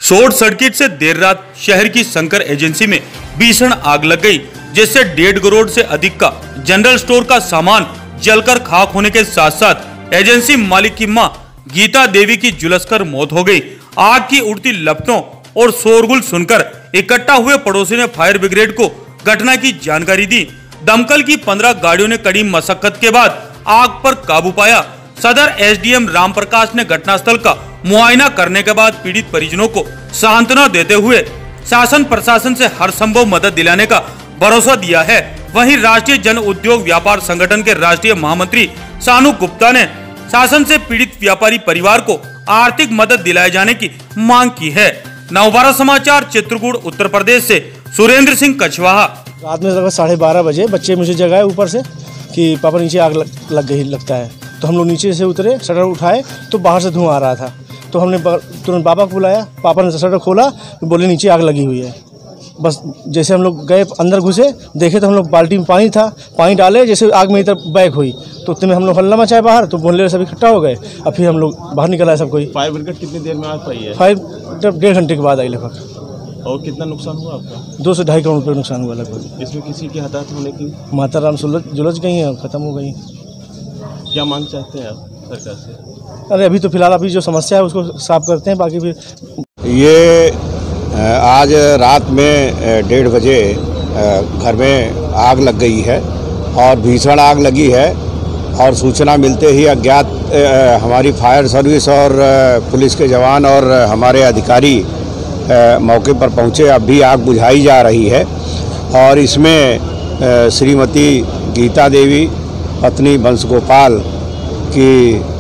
Short circuit से देर रात शहर की शंकर एजेंसी में भीषण आग लग गई, जिससे 1.5 करोड़ से अधिक का जनरल स्टोर का सामान जलकर खाक होने के साथ साथ एजेंसी मालिक की मां गीता देवी की झुलसकर मौत हो गई। आग की उड़ती लपटों और शोरगुल सुनकर इकट्ठा हुए पड़ोसी ने फायर ब्रिगेड को घटना की जानकारी दी। दमकल की 15 गाड़ियों ने कड़ी मशक्कत के बाद आग पर काबू पाया। सदर एसडीएम राम प्रकाश ने घटनास्थल का मुआयना करने के बाद पीड़ित परिजनों को सांत्वना देते हुए शासन प्रशासन से हर संभव मदद दिलाने का भरोसा दिया है। वहीं राष्ट्रीय जन उद्योग व्यापार संगठन के राष्ट्रीय महामंत्री सानू गुप्ता ने शासन से पीड़ित व्यापारी परिवार को आर्थिक मदद दिलाए जाने की मांग की है। नवभारत समाचार चित्रकूट उत्तर प्रदेश से सुरेंद्र सिंह कछवाहा। रात में लगभग 12:30 बजे बच्चे मुझे जगाए ऊपर से कि पापा नीचे आग लग गई लगता है। तो हम लोग नीचे से उतरे, शटर उठाए तो बाहर से धुआं आ रहा था। तो हमने तुरंत पापा को बुलाया, पापा ने शटर खोला, बोले नीचे आग लगी हुई है। बस जैसे हम लोग गए अंदर घुसे, देखे तो हम लोग बाल्टी में पानी था, पानी डाले, जैसे आग मेरी तरफ बैक हुई तो उतने में हम लोग हल्ला मचाए बाहर, तो बोले सब इकट्ठा हो गए। अब फिर हम लोग बाहर निकल आए सब कोई। फायर ब्रिगेड कितनी देर में आ पाई है? 1.5 घंटे के बाद आई लगभग। और कितना नुकसान हुआ आपका? 2 से 2.5 करोड़ रुपये नुकसान हुआ लगभग। इसमें किसी की हताहत होने की? माता राम जुलझ गई हैं, ख़त्म हो गई। क्या मांग चाहते हैं आप सरकार से? अरे अभी तो फिलहाल अभी जो समस्या है उसको साफ करते हैं, बाकी फिर ये आज रात में 1:30 बजे घर में आग लग गई है और भीषण आग लगी है। और सूचना मिलते ही अज्ञात हमारी फायर सर्विस और पुलिस के जवान और हमारे अधिकारी मौके पर पहुंचे। अब भी आग बुझाई जा रही है और इसमें श्रीमती गीता देवी पत्नी वंश गोपाल की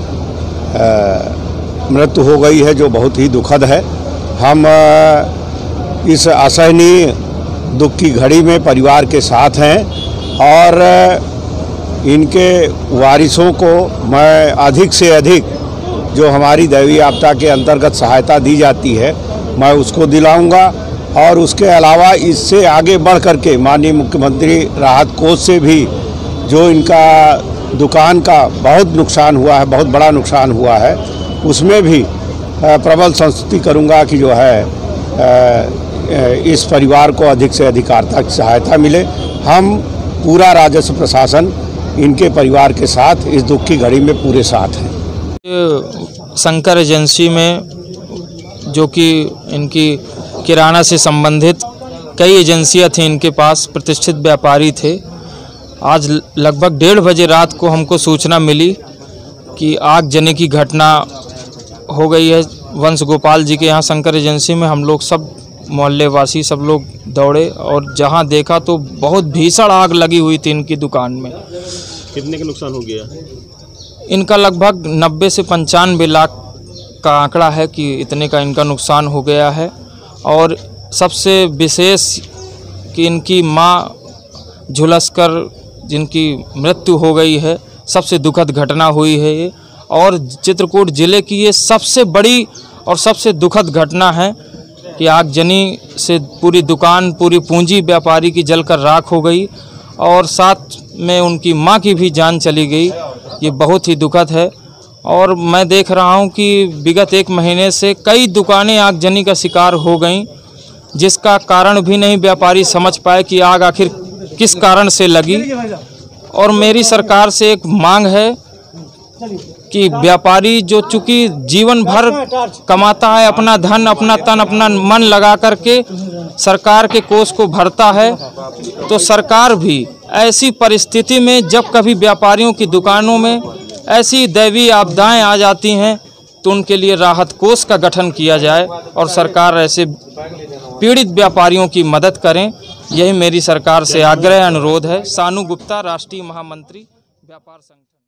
मृत्यु हो गई है, जो बहुत ही दुखद है। हम इस असहनीय दुख की घड़ी में परिवार के साथ हैं और इनके वारिसों को मैं अधिक से अधिक जो हमारी दैवीय आपदा के अंतर्गत सहायता दी जाती है मैं उसको दिलाऊंगा। और उसके अलावा इससे आगे बढ़ कर के माननीय मुख्यमंत्री राहत कोष से भी जो इनका दुकान का बहुत नुकसान हुआ है, बहुत बड़ा नुकसान हुआ है, उसमें भी प्रबल संस्तुति करूंगा कि जो है इस परिवार को अधिक से अधिक आर्थिक सहायता मिले। हम पूरा राजस्व प्रशासन इनके परिवार के साथ इस दुख की घड़ी में पूरे साथ हैं। शंकर एजेंसी में जो कि इनकी किराना से संबंधित कई एजेंसियां थी, इनके पास प्रतिष्ठित व्यापारी थे। आज लगभग 1:30 बजे रात को हमको सूचना मिली कि आगजनी की घटना हो गई है वंश गोपाल जी के यहाँ शंकर एजेंसी में। हम लोग सब मोहल्ले वासी सब लोग दौड़े और जहाँ देखा तो बहुत भीषण आग लगी हुई थी इनकी दुकान में। कितने का नुकसान हो गया? इनका लगभग 90 से 95 लाख का आंकड़ा है कि इतने का इनका नुकसान हो गया है। और सबसे विशेष कि इनकी माँ झुलसकर जिनकी मृत्यु हो गई है, सबसे दुखद घटना हुई है ये। और चित्रकूट ज़िले की ये सबसे बड़ी और सबसे दुखद घटना है कि आगजनी से पूरी दुकान, पूरी पूंजी व्यापारी की जलकर राख हो गई और साथ में उनकी मां की भी जान चली गई। ये बहुत ही दुखद है। और मैं देख रहा हूं कि विगत 1 महीने से कई दुकानें आगजनी का शिकार हो गईं, जिसका कारण भी नहीं व्यापारी समझ पाए कि आग आखिर किस कारण से लगी। और मेरी सरकार से एक मांग है कि व्यापारी जो चूँकि जीवन भर कमाता है, अपना धन, अपना तन, अपना मन लगा करके सरकार के कोष को भरता है, तो सरकार भी ऐसी परिस्थिति में जब कभी व्यापारियों की दुकानों में ऐसी दैवीय आपदाएं आ जाती हैं तो उनके लिए राहत कोष का गठन किया जाए और सरकार ऐसे पीड़ित व्यापारियों की मदद करें। यही मेरी सरकार से आग्रह अनुरोध है। सानू गुप्ता, राष्ट्रीय महामंत्री व्यापार संगठन।